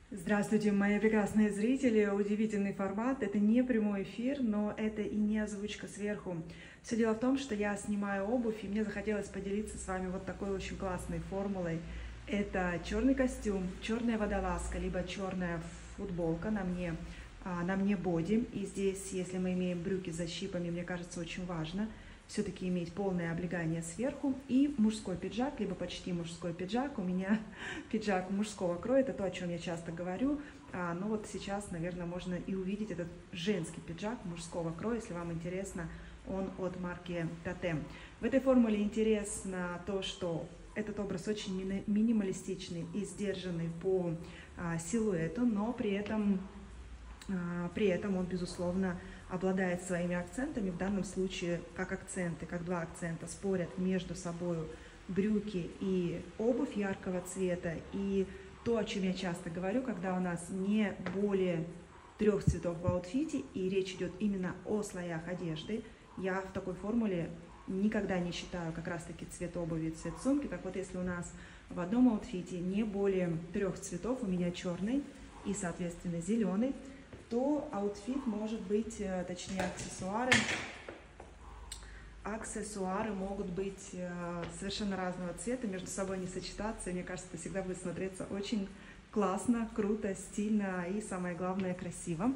Здравствуйте, мои прекрасные зрители! Удивительный формат. Это не прямой эфир, но это и не озвучка сверху. Все дело в том, что я снимаю обувь, и мне захотелось поделиться с вами вот такой очень классной формулой. Это черный костюм, черная водолазка, либо черная футболка на мне боди. И здесь, если мы имеем брюки с защипами, мне кажется, очень важно все-таки иметь полное облегание сверху, и мужской пиджак, либо почти мужской пиджак. У меня пиджак мужского кроя, это то, о чем я часто говорю. Но вот сейчас, наверное, можно и увидеть этот женский пиджак мужского кроя, если вам интересно, он от марки Тотем. В этой формуле интересно то, что этот образ очень минималистичный и сдержанный по силуэту, но при этом он, безусловно, обладает своими акцентами. В данном случае как акценты, как два акцента спорят между собой брюки и обувь яркого цвета. И то, о чем я часто говорю, когда у нас не более 3 цветов в аутфите, и речь идет именно о слоях одежды, я в такой формуле никогда не считаю как раз-таки цвет обуви и цвет сумки. Так вот, если у нас в одном аутфите не более 3 цветов, у меня черный и, соответственно, зеленый, то аутфит может быть, точнее аксессуары могут быть совершенно разного цвета, между собой не сочетаться, и мне кажется, это всегда будет смотреться очень классно, круто, стильно и, самое главное, красиво.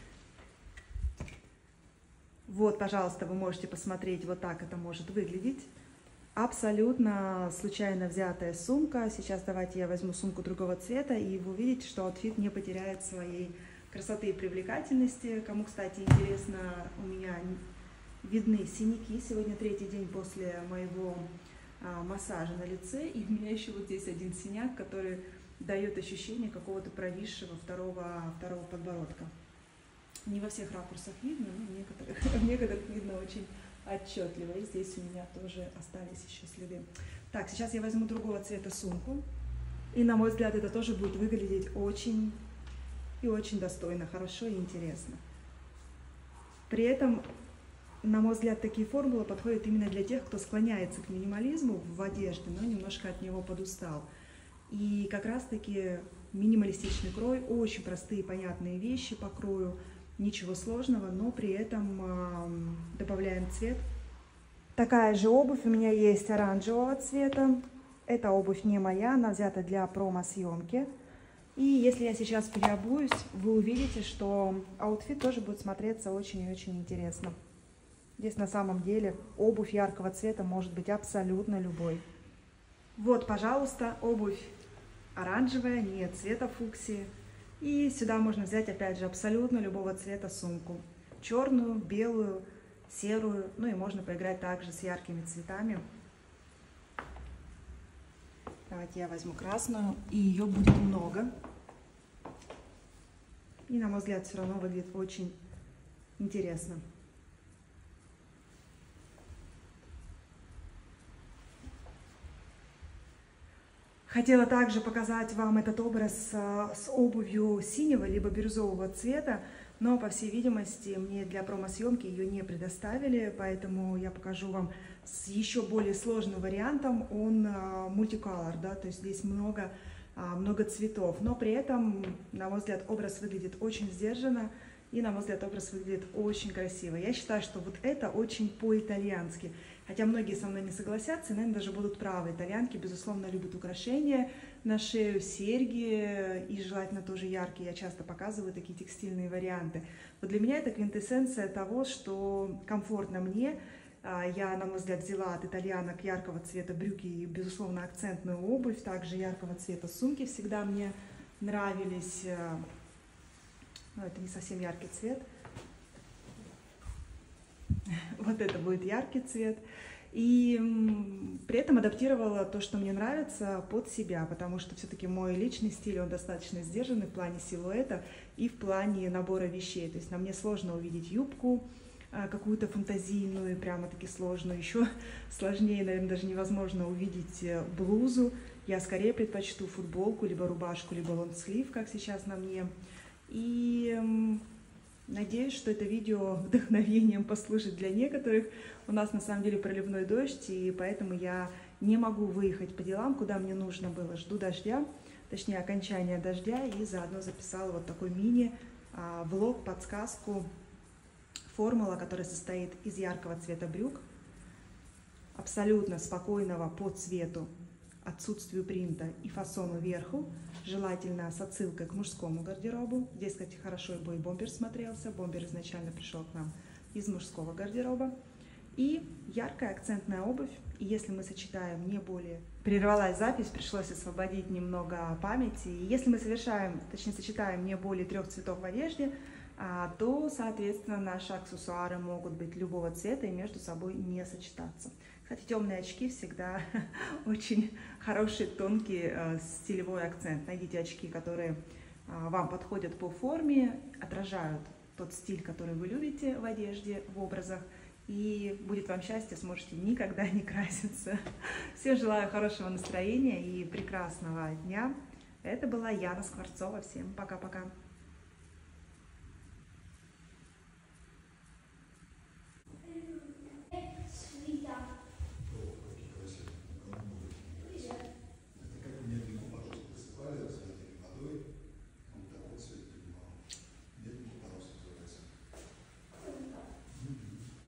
Вот, пожалуйста, вы можете посмотреть, вот так это может выглядеть. Абсолютно случайно взятая сумка. Сейчас давайте я возьму сумку другого цвета, и вы увидите, что аутфит не потеряет своей красоты и привлекательности. Кому, кстати, интересно, у меня видны синяки. Сегодня 3-й день после моего массажа на лице, и у меня еще вот здесь один синяк, который дает ощущение какого-то провисшего второго подбородка. Не во всех ракурсах видно, но в некоторых видно очень отчетливо. И здесь у меня тоже остались еще следы. Так, сейчас я возьму другого цвета сумку, и, на мой взгляд, это тоже будет выглядеть очень и очень достойно, хорошо и интересно. При этом, на мой взгляд, такие формулы подходят именно для тех, кто склоняется к минимализму в одежде, но немножко от него подустал. И как раз-таки минималистичный крой, очень простые, понятные вещи по крою, ничего сложного, но при этом добавляем цвет. Такая же обувь у меня есть оранжевого цвета. Эта обувь не моя, она взята для промо-съемки. И если я сейчас переобуюсь, вы увидите, что аутфит тоже будет смотреться очень и очень интересно. Здесь на самом деле обувь яркого цвета может быть абсолютно любой. Вот, пожалуйста, обувь оранжевая, нет цвета фуксии. И сюда можно взять, опять же, абсолютно любого цвета сумку. Черную, белую, серую. Ну и можно поиграть также с яркими цветами. Давайте я возьму красную, и ее будет много. И, на мой взгляд, все равно выглядит очень интересно. Хотела также показать вам этот образ с обувью синего либо бирюзового цвета, но, по всей видимости, мне для промо-съемки ее не предоставили, поэтому я покажу вам с еще более сложным вариантом. Он мультиколор, да, то есть здесь много цветов, но при этом, на мой взгляд, образ выглядит очень сдержанно, и, на мой взгляд, образ выглядит очень красиво. Я считаю, что вот это очень по-итальянски. Хотя многие со мной не согласятся, и, наверное, даже будут правы. Итальянки, безусловно, любят украшения на шею, серьги, и желательно тоже яркие. Я часто показываю такие текстильные варианты. Вот для меня это квинтэссенция того, что комфортно мне. Я, на мой взгляд, взяла от итальянок яркого цвета брюки и, безусловно, акцентную обувь. Также яркого цвета сумки всегда мне нравились. Но это не совсем яркий цвет. Вот это будет яркий цвет. И при этом адаптировала то, что мне нравится, под себя, потому что все-таки мой личный стиль, он достаточно сдержанный в плане силуэта и в плане набора вещей. То есть на мне сложно увидеть юбку какую-то фантазийную, прямо-таки сложную. Еще сложнее, наверное, даже невозможно увидеть блузу. Я скорее предпочту футболку, либо рубашку, либо лонгслив, как сейчас на мне. И надеюсь, что это видео вдохновением послужит для некоторых. У нас на самом деле проливной дождь, и поэтому я не могу выехать по делам, куда мне нужно было. Жду дождя. точнее окончания дождя, и заодно записала вот такой мини-влог, подсказку, формула, которая состоит из яркого цвета брюк, абсолютно спокойного по цвету, отсутствию принта и фасону верху, желательно с отсылкой к мужскому гардеробу. Здесь, кстати, хорошо и бомбер смотрелся, бомбер изначально пришел к нам из мужского гардероба. И яркая акцентная обувь, и если мы сочетаем не более... Прервалась запись, пришлось освободить немного памяти. И если мы сочетаем не более 3 цветов в одежде, то, соответственно, наши аксессуары могут быть любого цвета и между собой не сочетаться. Кстати, темные очки всегда очень хороший, тонкий стилевой акцент. Найдите очки, которые вам подходят по форме, отражают тот стиль, который вы любите в одежде, в образах. И будет вам счастье, сможете никогда не краситься. Всем желаю хорошего настроения и прекрасного дня. Это была Яна Скворцова. Всем пока-пока.